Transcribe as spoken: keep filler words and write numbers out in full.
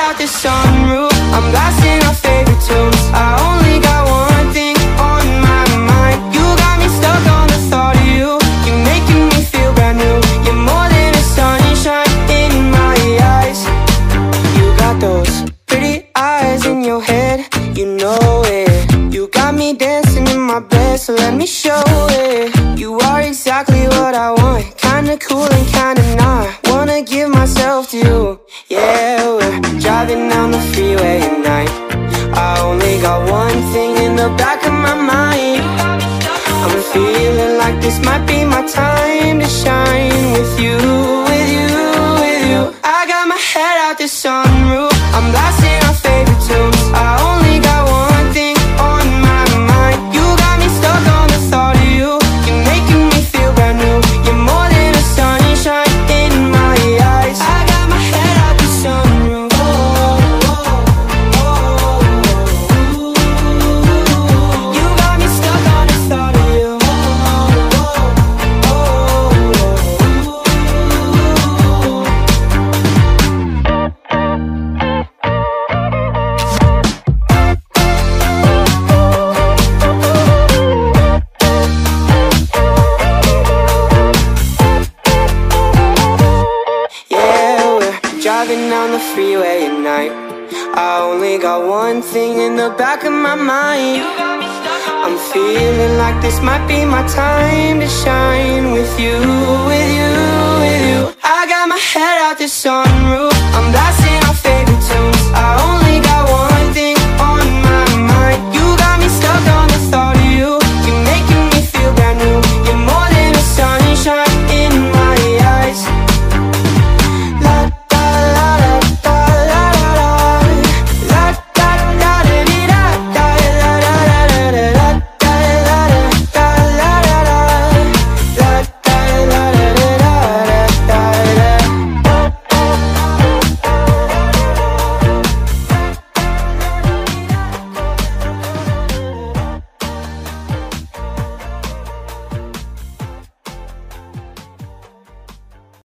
out the sunroof, I'm blasting our favorite tunes. I only got one thing on my mind. You got me stuck on the thought of you. You're making me feel brand new. You're more than a sunshine in my eyes. You got those pretty eyes in your head, you know it. You got me dancing in my bed, so let me show it. You are exactly what I want, kinda cool and kinda not. Wanna give myself to you. Yeah, we're driving down the freeway at night. I only got one thing in the back of my mind. I'm feeling like this might be my time to shine with you, with you, with you. I got my head out the sunroof, I'm blasting our favorite tunes. I only got one thing on my mind. You got me stuck on the thought of you. You're making me feel brand new. You're more than a sunshine in my eyes. I got my head out the sunroof. Oh, oh, oh, oh. You got me stuck on the thought of you. Oh, oh, oh, yeah, we're driving down the freeway at night. I only got one thing in the back of my mind. I'm feeling like this might be my time to shine with you, with you, with you. I got my head out the sunroof, I'm blasting